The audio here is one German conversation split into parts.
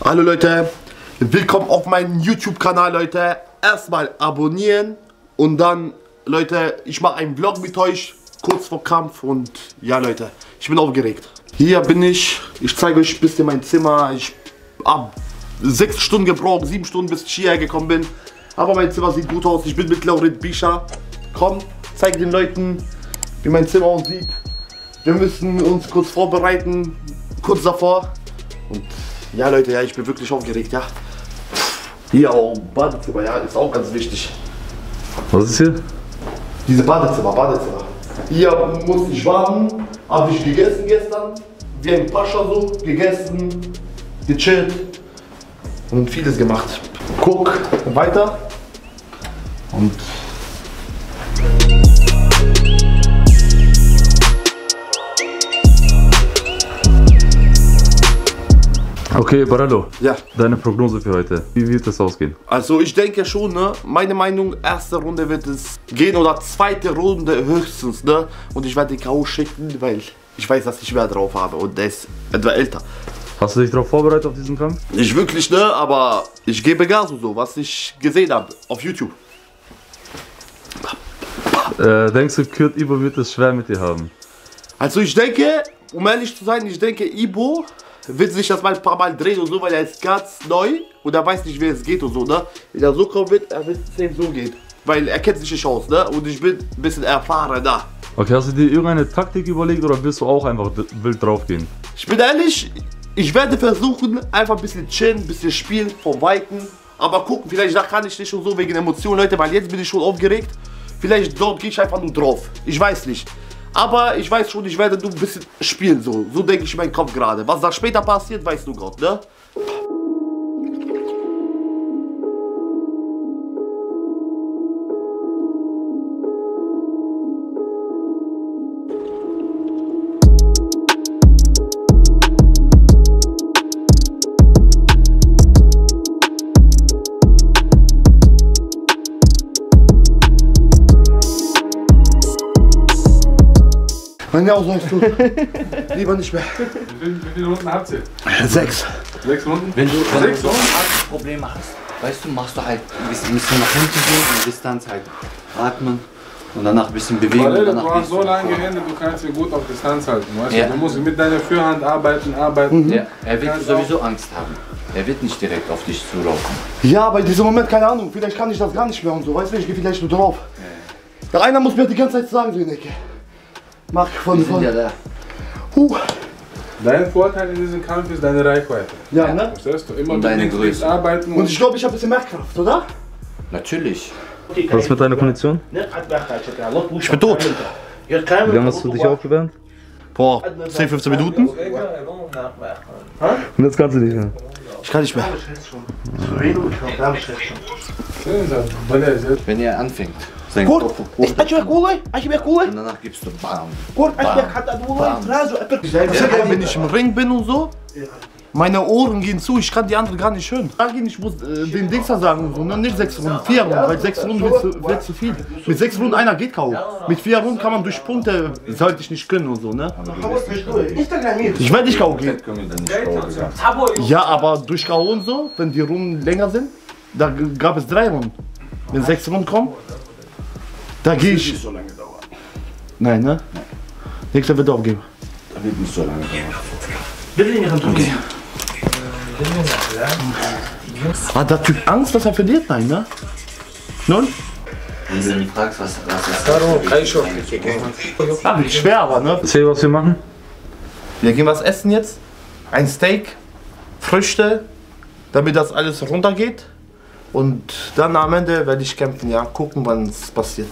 Hallo Leute, willkommen auf meinem YouTube-Kanal, Leute. Erstmal abonnieren und dann, Leute, ich mache einen Vlog mit euch, kurz vor Kampf und ja, Leute, ich bin aufgeregt. Hier bin ich zeige euch ein bisschen mein Zimmer. Ich habe 6 Stunden gebraucht, 7 Stunden, bis ich hierher gekommen bin. Aber mein Zimmer sieht gut aus, ich bin mit Laurit Bisha. Komm, zeige den Leuten, wie mein Zimmer aussieht. Wir müssen uns kurz vorbereiten, kurz davor. Und ja Leute, ja, ich bin wirklich aufgeregt, ja. Hier auch Badezimmer, ja, ist auch ganz wichtig. Was ist hier? Diese Badezimmer. Hier musste ich warten, habe ich gegessen gestern, wie ein Pascha so, gegessen, gechillt und vieles gemacht. Guck weiter und Okay, Barello. ja. Deine Prognose für heute. Wie wird es ausgehen? Also ich denke schon, ne? Meine Meinung, erste Runde wird es gehen oder zweite Runde höchstens, ne? Und ich werde die K.O. schicken, weil ich weiß, dass ich mehr drauf habe und der ist etwa älter. Hast du dich darauf vorbereitet auf diesen Kampf? Nicht wirklich, ne? Aber ich gebe Gas und so, was ich gesehen habe auf YouTube. Denkst du, Kurt Ibo wird es schwer mit dir haben? Also ich denke, um ehrlich zu sein, ich denke, Ibo wird sich das mal ein paar Mal drehen und so, weil er ist ganz neu und er weiß nicht, wie es geht und so, ne? Wenn er so kommen wird, er wird es so gehen. Weil er kennt sich nicht aus, ne? Und ich bin ein bisschen erfahrener. Okay, hast du dir irgendeine Taktik überlegt oder willst du auch einfach wild drauf gehen? Ich bin ehrlich, ich werde versuchen, einfach ein bisschen chillen, ein bisschen spielen, vom Weiten. Aber gucken, vielleicht da kann ich nicht schon so wegen Emotionen, Leute, weil jetzt bin ich schon aufgeregt. Vielleicht dort gehe ich einfach nur drauf. Ich weiß nicht. Aber ich weiß schon, ich werde nur ein bisschen spielen, so. So denke ich in meinem Kopf gerade. Was da später passiert, weißt du Gott, ne? Ja, so heißt du. Lieber nicht mehr. Wie viele Runden habt ihr? 6. 6 Runden? Wenn du 6 Runden? Probleme hast, weißt du, machst du halt ein bisschen nach hinten gehen und Distanz halt atmen und danach ein bisschen bewegen. Weil Und du danach hast so lange Hände, du kannst ihn gut auf Distanz halten. Weißt Ja. du? Du musst mit deiner Führhand arbeiten. Ja, er wird sowieso Angst haben. Er wird nicht direkt auf dich zulaufen. Ja, aber in diesem Moment, keine Ahnung, vielleicht kann ich das gar nicht mehr und so, weißt du, ich gehe vielleicht nur drauf. Der einer muss mir die ganze Zeit sagen, so in der Ecke. Mach von. Ja, da. Dein Vorteil in diesem Kampf ist deine Reichweite. Ja, ne? Verstehst du? Immer Und deine mit links Größe. arbeiten. Und ich glaube, ich habe ein bisschen mehr Kraft, oder? Natürlich. Was ist mit deiner Kondition? Ich bin tot. Wie lange hast du dich aufgewärmt? Boah, 10, 15 Minuten? Und jetzt kannst du nicht mehr. Ich kann nicht mehr. Wenn er anfängt, sein Kurt, Kopf ich bin cool, und danach gibst du BAM. Wenn ich im Ring bin und so, meine Ohren gehen zu, ich kann die anderen gar nicht hören. Ich muss den Dings da sagen und so, ne? Nicht 6 Runden, 4 Runden, weil 6 Runden wird zu viel. Mit 6 Runden einer geht K.O. Mit 4 Runden kann man durch Punkte, sollte ich nicht können und so, ne? Ich werde nicht K.O. gehen. Ja, aber durch K.O. und so, wenn die Runden länger sind, da gab es 3 Runden. Wenn 6 Runden kommen, da gehe ich. nicht so lange dauern. Nein, ne? Nächster wird aufgeben. Das wird nicht so lange dauern. Okay. Hat der Typ Angst, dass er verliert? Nein, ne? Nun? Wenn du ihn fragst, was ist Nicht schwer, aber ne? Erzähl, was wir machen. Wir gehen was essen jetzt. Ein Steak, Früchte, damit das alles runtergeht. Und dann am Ende werde ich kämpfen, ja. Gucken, wann es passiert.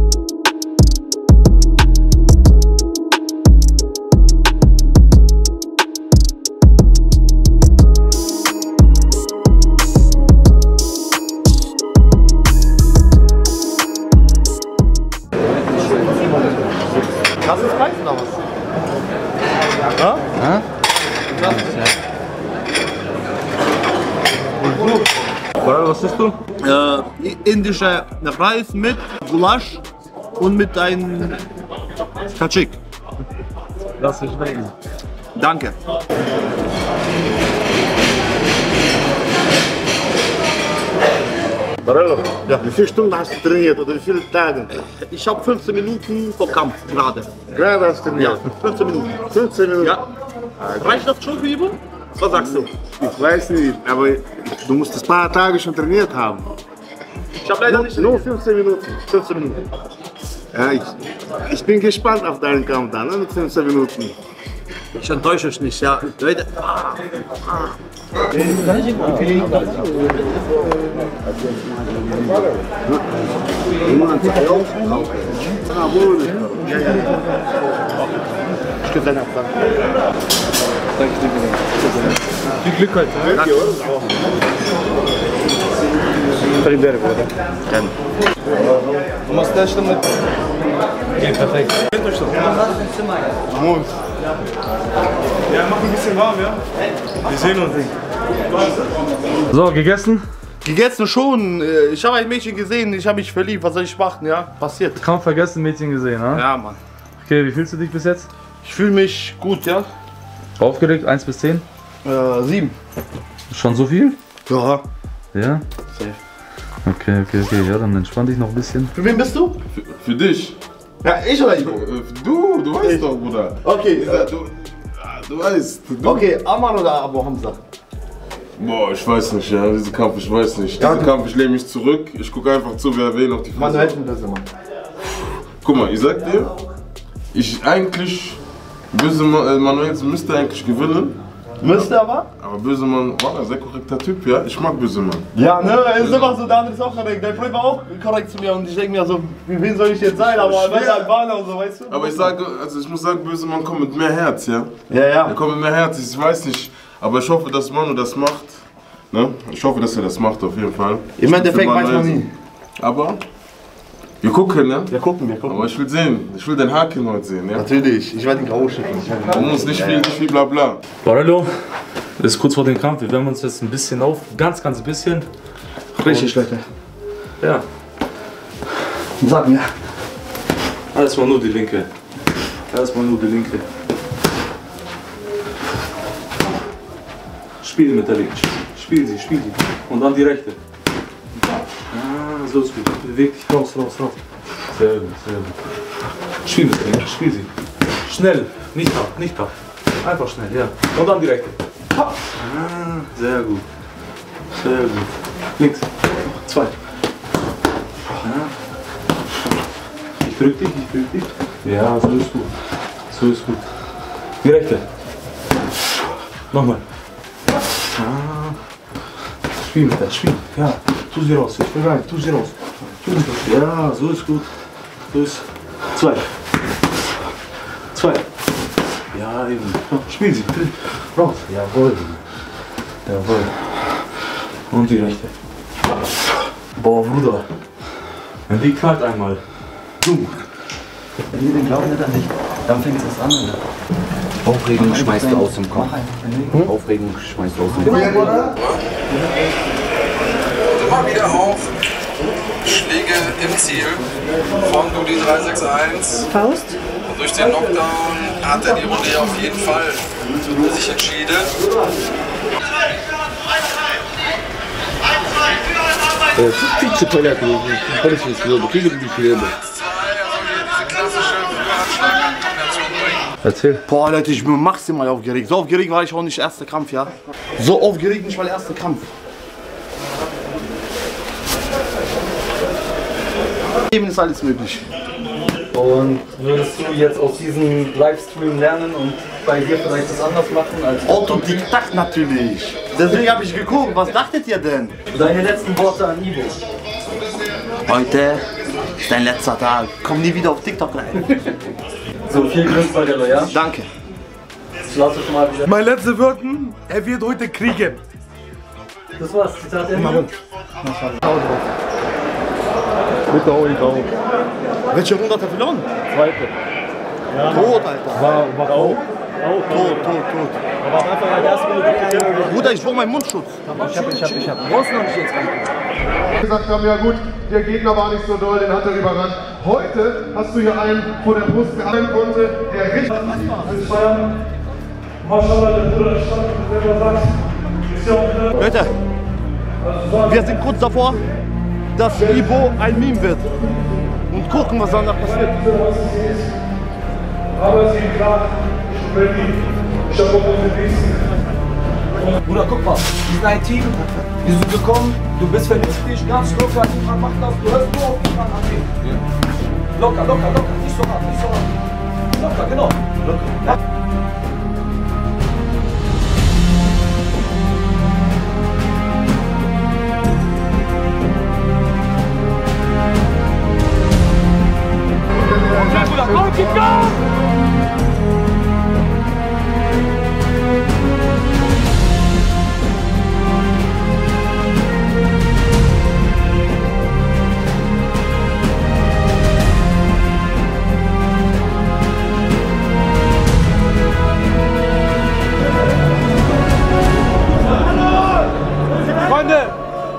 Hast du das Preis oder was? Ja? Ja? Was isst du? Indischer Reis mit Gulasch und mit einem Kachik. Lass dich schmecken. Danke. Barello, Ja. wie viele Stunden hast du trainiert oder wie viele Tage? Ich habe 15 Minuten vor Kampf gerade. Gerade hast du trainiert? Ja, 15 Minuten. 15 Minuten? Ja. Reicht das schon für Übung? Was sagst du? Ich weiß nicht, aber du musst ein paar Tage schon trainiert haben. Ich habe leider nicht. Nur 15 Minuten. 15 Minuten. Ja, ich bin gespannt auf deinen Kampf dann, ne, mit 15 Minuten. Ich enttäusche euch nicht, ja. Leute. Ich deine Frage. Viel Glück heute. Du machst das schon mit. Ja, perfekt. Morgens. Ja, mach ein bisschen warm, ja? Wir sehen uns nicht. So, gegessen? Gegessen schon. Ich habe ein Mädchen gesehen, ich habe mich verliebt. Was soll ich machen, ja? Passiert. Kaum vergessen, Mädchen gesehen, ne? Ja, Mann. Okay, wie fühlst du dich bis jetzt? Ich fühle mich gut, ja? Aufgeregt, 1 bis 10? 7. Schon so viel? Ja. Ja? Safe. Okay, ja, dann entspann dich noch ein bisschen. Für wen bist du? Für dich. Ja, ich oder Ivo? Du weißt doch, Bruder. Okay. Du weißt. Du. Okay, Aman oder Abu Hamza? Boah, ich weiß nicht, ja, diesen Kampf, ich weiß nicht. Diesen Kampf, ich lehne mich zurück, ich gucke einfach zu, wer auf die Mann, du Fresse. hältst mir das immer. Guck mal, ich sag dir, Bösemann, Manuels müsste eigentlich gewinnen. Müsste aber? Aber Bösemann war ein sehr korrekter Typ, ja. Ich mag Bösemann. Ja, ne, ist immer so, der andere ist auch korrekt. Dein Freund war auch korrekt zu mir und ich denke mir so, wie wen soll ich jetzt sein? Aber er ist Albaner und so, weißt du? Aber ich muss sagen, Bösemann kommt mit mehr Herz, ja. Ja, Er ja. kommt mit mehr Herz, ich weiß nicht. Aber ich hoffe, dass Manu das macht. Ne? Ich hoffe, dass er das macht, auf jeden Fall. Im Endeffekt weiß man nie. Aber wir gucken, ne? Wir gucken. Aber ich will sehen. Ich will den Haken heute sehen, ja? Natürlich, ich werde ihn K.O. schicken. Man muss nicht viel bla bla. Barello, ist kurz vor dem Kampf. Wir wärmen uns jetzt ein bisschen auf. Ganz bisschen. Richtig, Leute. Ja, Sag mir. erstmal nur die linke. Spiel mit der linken. Spiel sie. Und dann die rechte. Ah, so ist gut. Beweg dich raus. Sehr gut. Spiel mit der linken, spiel sie. Schnell, nicht ab. Einfach schnell, ja. Und dann die rechte. Ah, sehr gut. Links. 2. Ja. Ich drück dich. Ja, so ist gut. Die rechte. Nochmal. Spiel mit der, spiel. Ja, tu sie raus. Ich will rein, tu sie raus. Ja, so ist gut. So ist 2. Ja, eben. Spiel sie. Raus. Jawohl. Und die rechte. Boah, Bruder. Wenn die knallt einmal. Wenn ihr den Glauben nicht an dich, dann fängt es an. Oder? Aufregung schmeißt du aus dem Kopf. Aufregung schmeißt du aus dem Kopf. Immer wieder auf. Schläge im Ziel von Dudi 361. Faust? Und durch den Knockdown hat er die Runde auf jeden Fall für sich entschieden. Pizza Toilette, ich nicht so, kriege die Filme. Diese klassische Anschlag-Kombination bringen. Erzähl. Boah, Leute, ich bin maximal aufgeregt. So aufgeregt war ich auch nicht erster Kampf, ja? So aufgeregt nicht mal erster Kampf. Eben ist alles möglich. Und würdest du jetzt aus diesem Livestream lernen und bei dir vielleicht das anders machen als Autodidakt natürlich. Deswegen habe ich geguckt, was dachtet ihr denn? Deine letzten Worte an Ivo. Heute ist dein letzter Tag. Komm nie wieder auf TikTok rein. So, viel Glück bei der Loya. Danke. Lass uns mal wieder. Meine letzten Worte, er wird heute kriegen. Das war's, Zitat Ende. Bitte hol ich auf. Welche Runde hat er verloren? Zweite. Tot, Alter. War auch. Tot. Bruder, ich brauche meinen Mundschutz. gesagt haben, ja gut, der Gegner war nicht so doll, den hat er überrannt. Heute hast du hier einen vor der Brust gehalten konnte, der richtig... Leute, wir sind kurz davor. dass Ibo ein Meme wird. Und gucken, was danach passiert. Aber sie klar, ich bin ready. Ich habe auch den Bruder, guck mal, wir sind ein Team, wir sind gekommen, du bist vernünftig, ganz locker, niemand macht das, du hörst nur auf den Mann an den. Locker, locker, locker, nicht so hart, nicht so hart. Locker, genau. Locker. Ja. Komm, gib Gas! Freunde!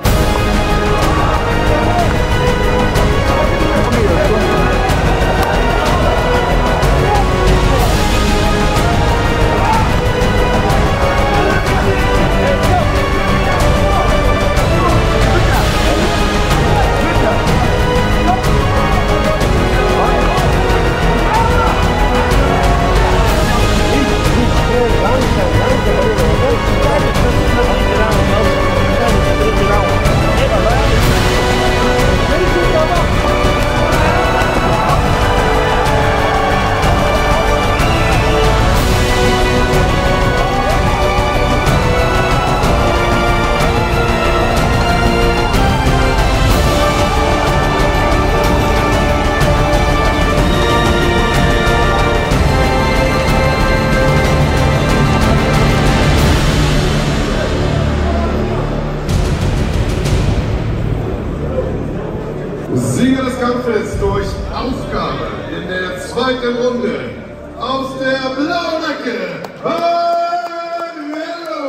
Sieger des Kampfes durch Aufgabe in der zweiten Runde aus der blauen Ecke, Barelo.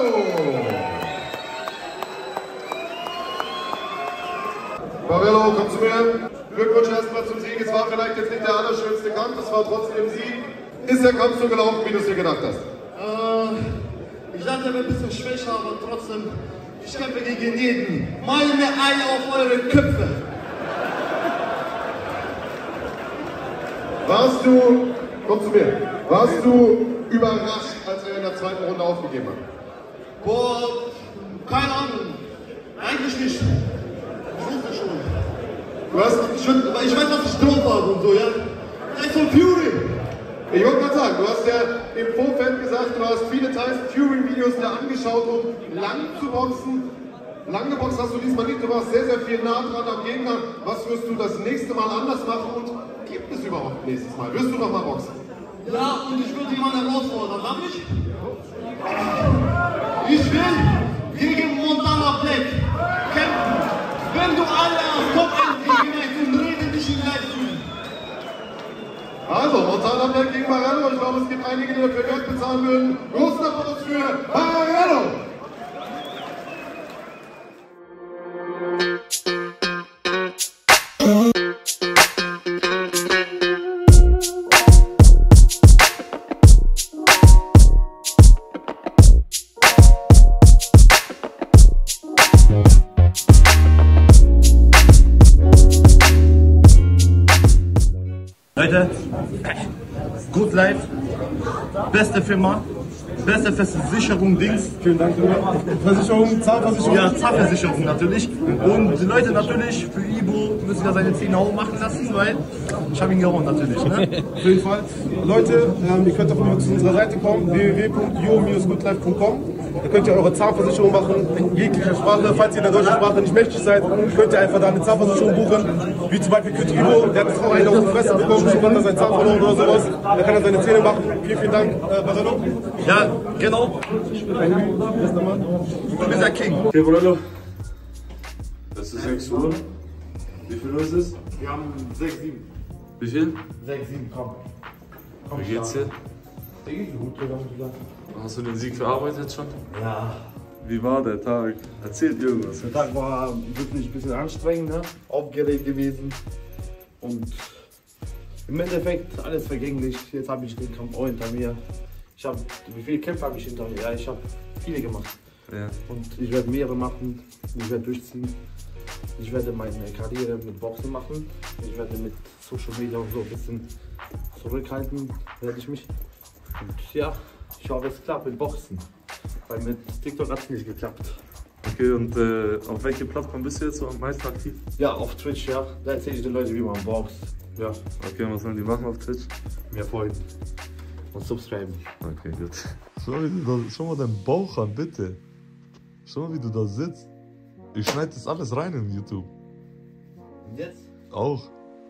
Barelo, komm zu mir. Glückwunsch erstmal zum Sieg. Es war vielleicht jetzt nicht der allerschönste Kampf, es war trotzdem Sieg. Ist der Kampf so gelaufen, wie du es dir gedacht hast? Ich dachte, er wäre ein bisschen schwächer, aber trotzdem, ich kämpfe gegen jeden. Meine Eier auf eure Köpfe. Warst du überrascht, als er in der zweiten Runde aufgegeben hat? Boah, keine Ahnung. Eigentlich nicht. Ich wusste schon. Ich weiß, was ich drauf habe und so, ja? Er ist von Fury. Ich wollte gerade sagen, du hast ja im Vorfeld gesagt, du hast viele Tyson Fury-Videos dir angeschaut, um lang zu boxen. Lang geboxt hast du diesmal nicht, du warst sehr, sehr viel nah dran am Gegner. Was wirst du das nächste Mal anders machen und gibt es überhaupt nächstes Mal? Wirst du noch mal boxen? Ja, und ich würde jemanden herausfordern, darf ich? Ich will gegen Montana Black kämpfen. Wenn du alle auf Top-End gegen und reden dich in Livestream. Also, Montana Black gegen Barelo. Ich glaube, es gibt einige, die dafür Geld bezahlen würden. Großen Applaus für Barelo! Leute, Good Life, beste Firma, beste Versicherung, Dings. Vielen Dank, Versicherung, Zahnversicherung. Ja, Zahnversicherung natürlich. Und die Leute natürlich, für Ibo müssen ja seine 10 Euro machen lassen, weil ich habe ihn gehauen natürlich. Ne? Auf jeden Fall. Leute, ihr könnt auf zu unserer Seite kommen, www.yo-goodlife.com. Da könnt ihr eure Zahnversicherung machen, in jeglicher Sprache. Falls ihr in der deutschen Sprache nicht mächtig seid, könnt ihr einfach da eine Zahnversicherung buchen. Wie zum Beispiel Kurt Ibo, der hat jetzt auch einen auf die Fresse bekommen, schon hat er seinen Zahn verloren oder sowas. Da kann er seine Zähne machen. Vielen Dank, Barelo. Ja, genau. Du bist der King. Okay, Barelo. Das ist 6 Uhr. Wie viel Uhr ist es? Wir haben 6, 7. Wie viel? 6, 7, komm. Wie geht's dir? Gut, Hast du den Sieg verarbeitet schon? ja. Wie war der Tag? Erzählt irgendwas. Der Tag war wirklich ein bisschen anstrengend, ne? Aufgeregt gewesen. Und im Endeffekt alles vergänglich. Jetzt habe ich den Kampf auch hinter mir. Wie viele Kämpfe habe ich hinter mir? Ja, ich habe viele gemacht. Ja. Und ich werde mehrere machen. Ich werde durchziehen. Ich werde meine Karriere mit Boxen machen. Ich werde mit Social Media und so ein bisschen zurückhalten, werde ich mich. Und ja, ich hoffe, es klappt mit Boxen. Weil mit TikTok hat es nicht geklappt. Okay, und auf welche Plattform bist du jetzt so am meisten aktiv? Ja, auf Twitch, ja. Da erzähle ich den Leuten, wie man boxt. Ja. Okay, und was sollen die machen auf Twitch? Mir folgen. Und subscriben. Okay, gut. Schau mal deinen Bauch an, bitte. Schau mal, wie du da sitzt. Ich schneide das alles rein in YouTube. Und jetzt? Auch.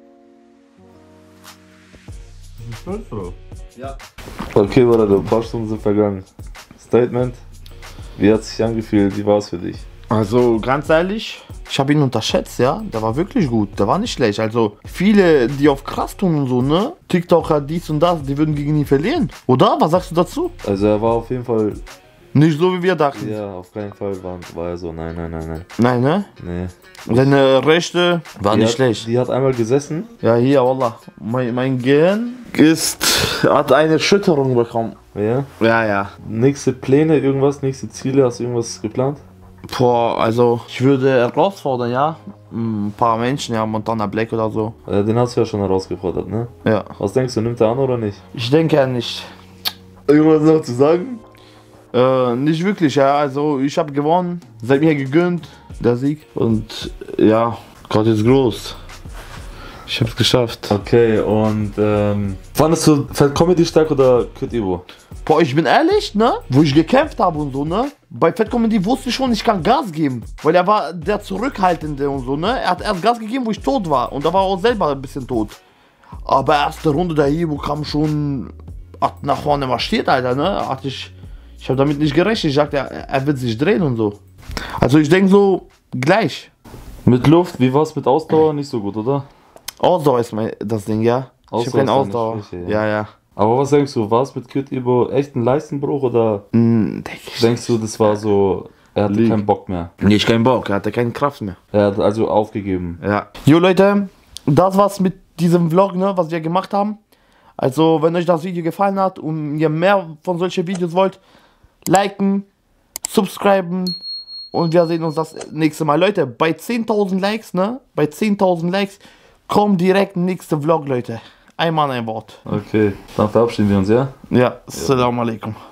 Bist du stolz drauf? Ja. Okay, Bruder, ein paar Stunden sind vergangen. Statement. Wie hat es sich angefühlt? Wie war es für dich? Also ganz ehrlich, ich habe ihn unterschätzt, ja. Der war wirklich gut, der war nicht schlecht. Also viele, die auf krass tun und so, ne? TikToker, dies und das, die würden gegen ihn verlieren. Oder? Was sagst du dazu? Also er war auf jeden Fall... Nicht so wie wir dachten. Ja, auf keinen Fall war er so, nein. Nein, ne? Nee. Seine Rechte war nicht schlecht. Die hat einmal gesessen. Ja, hier, Wallah. Mein Gehirn hat eine Erschütterung bekommen. Ja? Ja. Nächste Pläne, irgendwas, nächste Ziele, hast du irgendwas geplant? Boah, also ich würde herausfordern, ja. Ein paar Menschen, ja, Montana Black oder so. Den hast du ja schon herausgefordert, ne? Ja. Was denkst du, nimmt er an oder nicht? Ich denke ja nicht. Irgendwas noch zu sagen? Nicht wirklich, ja. Also ich habe gewonnen, seid mir gegönnt, der Sieg. Und ja, Gott ist groß. Ich hab's geschafft. Okay, und fandest du Fat Comedy stark oder Kid Ivo? Boah, ich bin ehrlich, ne? Wo ich gekämpft habe und so, ne? Bei Fat Comedy wusste ich schon, ich kann Gas geben. Weil er war der Zurückhaltende und so, ne? Er hat erst Gas gegeben, wo ich tot war. Und da war er auch selber ein bisschen tot. Aber erste Runde der Ivo kam schon, hat nach vorne marschiert, Alter, ne? Ich habe damit nicht gerechnet. Ich dachte, er wird sich drehen und so. Also ich denke so, gleich. Mit Luft, wie war's mit Ausdauer? Nicht so gut, oder? Ausdauer ist das Ding, ja. Ich habe keine Ausdauer. Schwäche, ja. Aber was denkst du, war es mit Kid Ivo echt ein Leistenbruch oder denkst du, das war so, er hatte keinen Bock mehr? Nicht keinen Bock, er hatte keine Kraft mehr. Er hat also aufgegeben. Ja. Jo Leute, das war's mit diesem Vlog, ne, was wir gemacht haben. Also wenn euch das Video gefallen hat und ihr mehr von solchen Videos wollt, liken, subscriben und wir sehen uns das nächste Mal. Leute, bei 10.000 Likes, ne, bei 10.000 Likes kommt direkt nächste Vlog, Leute. Ein Mann, ein Wort. Okay, dann verabschieden wir uns, ja? Ja, Assalamu alaikum.